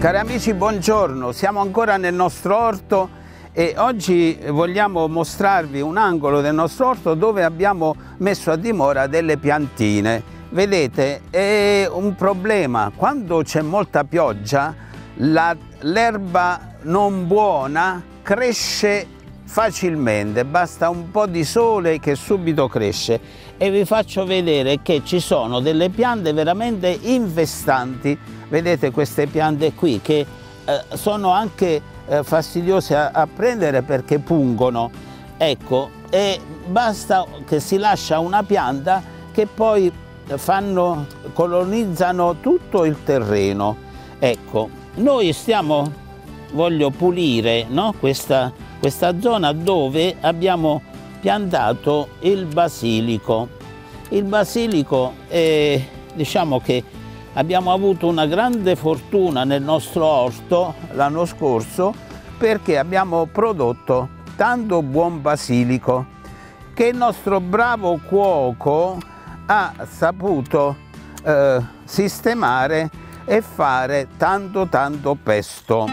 Cari amici, buongiorno, siamo ancora nel nostro orto e oggi vogliamo mostrarvi un angolo del nostro orto dove abbiamo messo a dimora delle piantine. Vedete, è un problema: quando c'è molta pioggia l'erba non buona cresce facilmente, basta un po' di sole che subito cresce, e vi faccio vedere che ci sono delle piante veramente infestanti. Vedete queste piante qui che sono anche fastidiose a prendere perché pungono, ecco, e basta che si lascia una pianta che poi colonizzano tutto il terreno. Ecco, noi voglio pulire, no, questa zona dove abbiamo piantato il basilico. Il basilico diciamo che abbiamo avuto una grande fortuna nel nostro orto l'anno scorso, perché abbiamo prodotto tanto buon basilico che il nostro bravo cuoco ha saputo sistemare e fare tanto pesto.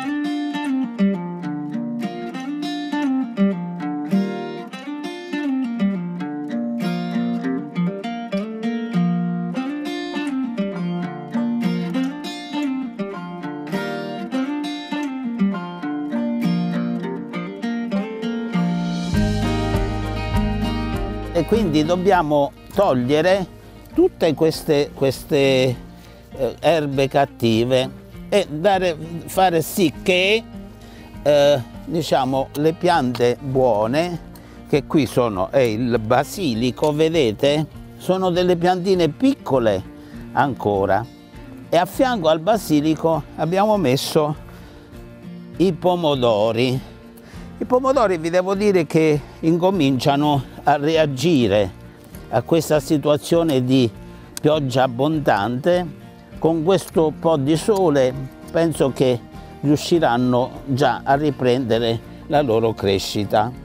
E quindi dobbiamo togliere tutte queste erbe cattive e fare sì che diciamo le piante buone, che qui è il basilico, vedete, sono delle piantine piccole ancora, e a fianco al basilico abbiamo messo i pomodori. I pomodori, vi devo dire che incominciano a reagire a questa situazione di pioggia abbondante. Con questo po' di sole penso che riusciranno già a riprendere la loro crescita.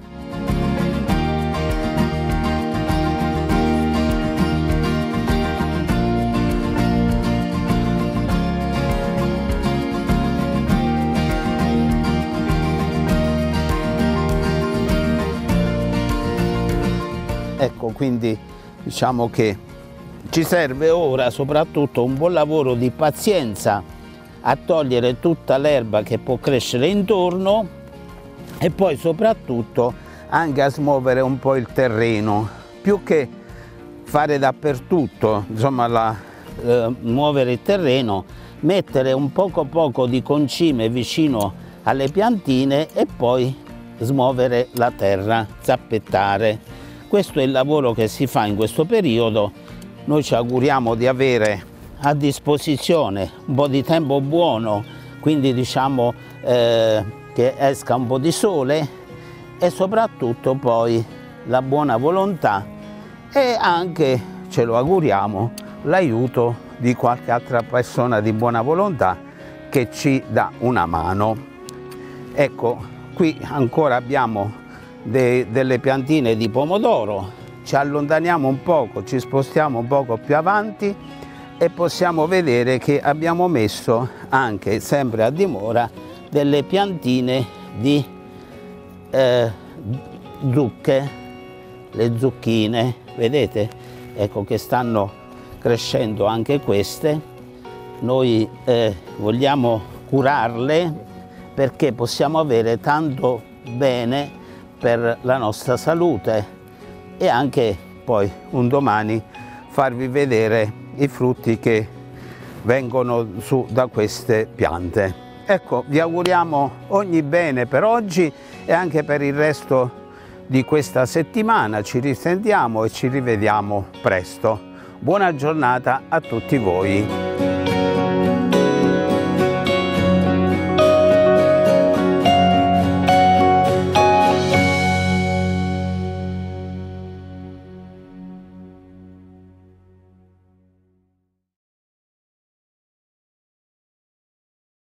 Ecco, quindi diciamo che ci serve ora soprattutto un buon lavoro di pazienza a togliere tutta l'erba che può crescere intorno, e poi soprattutto anche a smuovere un po' il terreno, più che fare dappertutto, insomma, muovere il terreno, mettere un poco di concime vicino alle piantine e poi smuovere la terra, zappettare. Questo è il lavoro che si fa in questo periodo. Noi ci auguriamo di avere a disposizione un po' di tempo buono, quindi diciamo che esca un po' di sole, e soprattutto poi la buona volontà e anche, ce lo auguriamo, l'aiuto di qualche altra persona di buona volontà che ci dà una mano. Ecco, qui ancora abbiamo delle piantine di pomodoro. Ci allontaniamo un poco, ci spostiamo un poco più avanti e possiamo vedere che abbiamo messo anche, sempre a dimora, delle piantine di zucche, le zucchine, vedete? Ecco che stanno crescendo anche queste. Noi vogliamo curarle perché possiamo avere tanto bene per la nostra salute, e anche poi un domani farvi vedere i frutti che vengono su da queste piante. Ecco, vi auguriamo ogni bene per oggi e anche per il resto di questa settimana. Ci risentiamo e ci rivediamo presto. Buona giornata a tutti voi.